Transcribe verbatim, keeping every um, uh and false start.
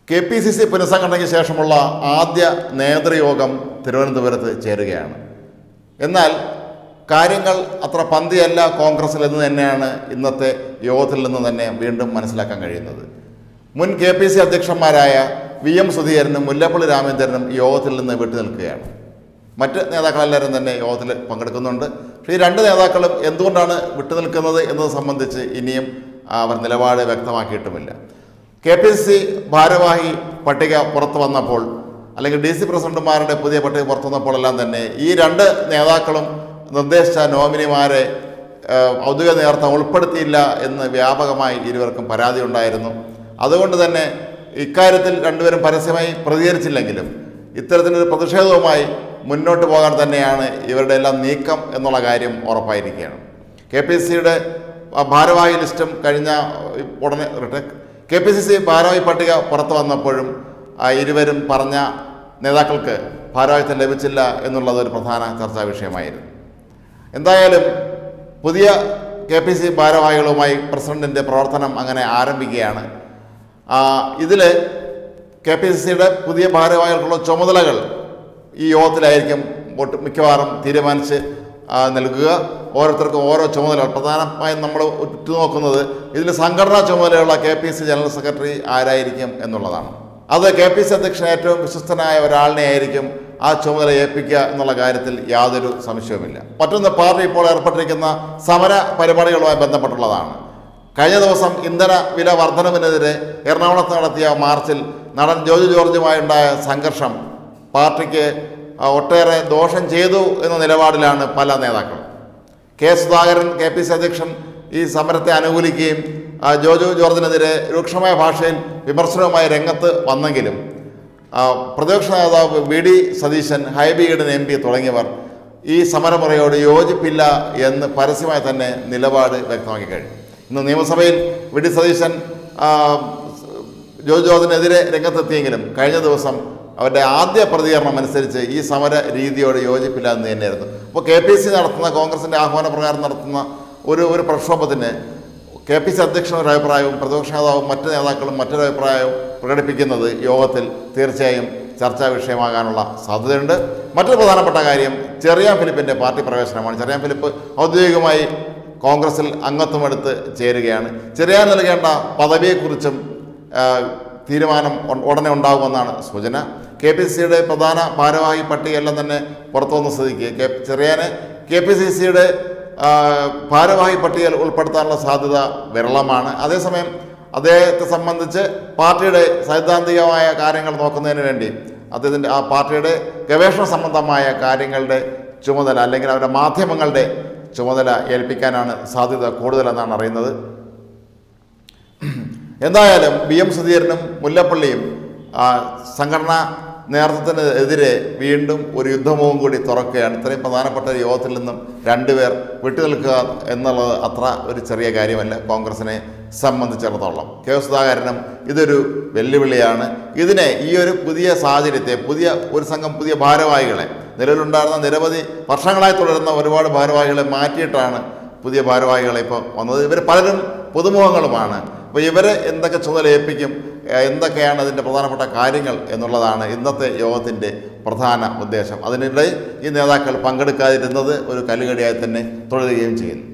K P C C പുനഃസംഘടനയ്ക്ക് ശേഷമുള്ള ആദ്യ നേതൃയോഗം തിരുവനന്തപുരത്ത് ചേരുകയാണ്. എന്നാൽ കാര്യങ്ങൾ അത്ര പന്തിയല്ല കോൺഗ്രസിൽ എന്ന് തന്നെയാണ് ഇന്നത്തെ യോഗത്തിൽ നിന്ന് തന്നെ വീണ്ടും മനസ്സിലാക്കാൻ കഴിയുന്നത്. മുൻ കെ പി സി അധ്യക്ഷന്മാരായ വി എം സുധീരനും മുല്ലപ്പള്ളി രാമചന്ദ്രനും യോഗത്തിൽ നിന്ന് വിട്ടുനിൽക്കുകയാണ്. മറ്റ് നേതാക്കളെല്ലാവരും തന്നെ യോഗത്തിൽ പങ്കെടുക്കുന്നുണ്ട്. പക്ഷേ ഈ രണ്ട് നേതാക്കളും എന്തുകൊണ്ടാണ് വിട്ടുനിൽക്കുന്നത് എന്നത് സംബന്ധിച്ച് ഇനിയും അവർ നിലപാട് വ്യക്തമാക്കിയിട്ടുമില്ല. കെ പി സി സി ഭാരവാഹി പട്ടിക പുറത്തു വന്നപ്പോൾ, അല്ലെങ്കിൽ ഡി സി പ്രസിഡന്റുമാരുടെ പുതിയ പട്ടിക പുറത്തു വന്നപ്പോഴെല്ലാം തന്നെ ഈ രണ്ട് നേതാക്കളും നിർദ്ദേശിച്ച നോമിനിമാരെ ഔദ്യോഗിക നേതൃത്വം ഉൾപ്പെടുത്തിയില്ല എന്ന് വ്യാപകമായി ഇരുവർക്കും പരാതി ഉണ്ടായിരുന്നു. അതുകൊണ്ട് തന്നെ ഇക്കാര്യത്തിൽ രണ്ടുപേരും പരസ്യമായി പ്രതികരിച്ചില്ലെങ്കിലും ഇത്തരത്തിലൊരു പ്രതിഷേധവുമായി മുന്നോട്ട് പോകാൻ തന്നെയാണ് ഇവരുടെ എല്ലാം നീക്കം എന്നുള്ള കാര്യം ഉറപ്പായിരിക്കുകയാണ്. കെ പി സി സിയുടെ ഭാരവാഹി ലിസ്റ്റും കഴിഞ്ഞ ഉടനെ കെ പി സി സി ഭാരവാഹി പട്ടിക പുറത്തു വന്നപ്പോഴും ഇരുവരും പറഞ്ഞ നേതാക്കൾക്ക് ഭാരവാഹിത്വം ലഭിച്ചില്ല എന്നുള്ളത് ഒരു പ്രധാന ചർച്ചാ വിഷയമായിരുന്നു. എന്തായാലും പുതിയ കെ പി സി ഭാരവാഹികളുമായി പ്രസിഡന്റിൻ്റെ പ്രവർത്തനം അങ്ങനെ ആരംഭിക്കുകയാണ്. ഇതിൽ കെ പി സി സിയുടെ പുതിയ ഭാരവാഹികൾക്കുള്ള ചുമതലകൾ ഈ യോഗത്തിലായിരിക്കും മിക്കവാറും തീരുമാനിച്ച് നൽകുക. ഓരോരുത്തർക്കും ഓരോ ചുമതലകൾ, പ്രധാനമായും നമ്മൾ ഉറ്റുനോക്കുന്നത് ഇതിൽ സംഘടനാ ചുമതലയുള്ള K P C general secretary ആരായിരിക്കും എന്നുള്ളതാണ്. അത് കെ പി സി അധ്യക്ഷൻ ഏറ്റവും വിശ്വസ്തനായ ഒരാളിനെ ആയിരിക്കും ആ ചുമതല ഏൽപ്പിക്കുക എന്നുള്ള കാര്യത്തിൽ യാതൊരു സംശയവുമില്ല. മറ്റൊന്ന്, പാർട്ടി ഇപ്പോൾ ഏർപ്പെട്ടിരിക്കുന്ന സമര പരിപാടികളുമായി ബന്ധപ്പെട്ടുള്ളതാണ്. കഴിഞ്ഞ ദിവസം ഇന്ധന വില വർധനവിനെതിരെ എറണാകുളത്ത് നടത്തിയ മാർച്ചിൽ നടൻ ജോജു ജോർജുമായുണ്ടായ സംഘർഷം പാർട്ടിക്ക് ഒട്ടേറെ ദോഷം ചെയ്തു എന്ന നിലപാടിലാണ് പല നേതാക്കളും. K Sudhakaran K P C അധ്യക്ഷൻ ഈ സമരത്തെ അനുകൂലിക്കുകയും ജോജു ജോർജിനെതിരെ രൂക്ഷമായ ഭാഷയിൽ വിമർശനവുമായി രംഗത്ത് വന്നെങ്കിലും പ്രതിപക്ഷ നേതാവ് V D Satheesan, Hibi Eden M P തുടങ്ങിയവർ ഈ സമരമുറയോട് യോജിപ്പില്ല എന്ന് പരസ്യമായി തന്നെ നിലപാട് വ്യക്തമാക്കി കഴിഞ്ഞു. ഇന്ന് നിയമസഭയിൽ വി ഡി സതീശൻ ജോജു ജോർജിനെതിരെ രംഗത്തെത്തിയെങ്കിലും കഴിഞ്ഞ ദിവസം അവരുടെ ആദ്യ പ്രതികരണം അനുസരിച്ച് ഈ സമര രീതിയോട് യോജിപ്പില്ല എന്ന് തന്നെയായിരുന്നു. അപ്പോൾ കെ പി സി നടത്തുന്ന, കോൺഗ്രസിൻ്റെ ആഹ്വാനപ്രകാരം നടത്തുന്ന ഒരു ഒരു പ്രക്ഷോഭത്തിന് കെ പി സി അധ്യക്ഷൻ ഒരു അഭിപ്രായവും പ്രതിപക്ഷ നേതാവും മറ്റ് നേതാക്കളും മറ്റൊരു അഭിപ്രായവും പ്രകടിപ്പിക്കുന്നത് യോഗത്തിൽ തീർച്ചയായും ചർച്ചാ വിഷയമാകാനുള്ള സാധ്യതയുണ്ട്. മറ്റൊരു പ്രധാനപ്പെട്ട കാര്യം ചെറിയാൻ ഫിലിപ്പിൻ്റെ പാർട്ടി പ്രവേശനമാണ്. ചെറിയാൻ ഫിലിപ്പ് ഔദ്യോഗികമായി കോൺഗ്രസിൽ അംഗത്വമെടുത്ത് ചേരുകയാണ്. ചെറിയാൻ നൽകേണ്ട പദവിയെക്കുറിച്ചും തീരുമാനം ഉടനെ ഉണ്ടാകുമെന്നാണ് സൂചന. കെ പി സി സിയുടെ പ്രധാന ഭാരവാഹി പട്ടികയെല്ലാം തന്നെ പുറത്തു വന്ന സ്ഥിതിക്ക് കെ ചെറിയാനെ കെ പി സി സിയുടെ ഭാരവാഹി പട്ടികയിൽ ഉൾപ്പെടുത്താനുള്ള സാധ്യത വിരളമാണ്. അതേസമയം അദ്ദേഹത്തെ സംബന്ധിച്ച് പാർട്ടിയുടെ സൈദ്ധാന്തികമായ കാര്യങ്ങൾ നോക്കുന്നതിന് വേണ്ടി അദ്ദേഹത്തിൻ്റെ ആ പാർട്ടിയുടെ ഗവേഷണ സംബന്ധമായ കാര്യങ്ങളുടെ ചുമതല, അല്ലെങ്കിൽ അവരുടെ മാധ്യമങ്ങളുടെ ചുമതല ഏൽപ്പിക്കാനാണ് സാധ്യത കൂടുതലെന്നാണ് അറിയുന്നത്. എന്തായാലും വി എം സുധീരനും മുല്ലപ്പള്ളിയും സംഘടനാ നേതൃത്വത്തിനെതിരെ വീണ്ടും ഒരു യുദ്ധമുഖം കൂടി തുറക്കുകയാണ്. ഇത്രയും പ്രധാനപ്പെട്ട യോഗത്തിൽ നിന്നും രണ്ടുപേർ വിട്ടുനിൽക്കുക എന്നുള്ളത് അത്ര ഒരു ചെറിയ കാര്യമല്ല കോൺഗ്രസിനെ സംബന്ധിച്ചിടത്തോളം. കെ സുധാകരനും ഇതൊരു വെല്ലുവിളിയാണ്. ഇതിനെ, ഈ ഒരു പുതിയ സാഹചര്യത്തെ, പുതിയ ഒരു സംഘം പുതിയ ഭാരവാഹികളെ, നിലവിലുണ്ടായിരുന്ന നിരവധി വർഷങ്ങളായി തുടരുന്ന ഒരുപാട് ഭാരവാഹികളെ മാറ്റിയിട്ടാണ് പുതിയ ഭാരവാഹികളെ ഇപ്പോൾ വന്നത്. ഇവർ പലരും പുതുമുഖങ്ങളുമാണ്. അപ്പോൾ ഇവരെ എന്തൊക്കെ ചുമതല ഏൽപ്പിക്കും, എന്തൊക്കെയാണ് അതിൻ്റെ പ്രധാനപ്പെട്ട കാര്യങ്ങൾ എന്നുള്ളതാണ് ഇന്നത്തെ യോഗത്തിൻ്റെ പ്രധാന ഉദ്ദേശം. അതിനിടെ ഈ നേതാക്കൾ പങ്കെടുക്കാതിരുന്നത് ഒരു കല്ലുകടിയായി തന്നെ തുടരുകയും ചെയ്യുന്നു.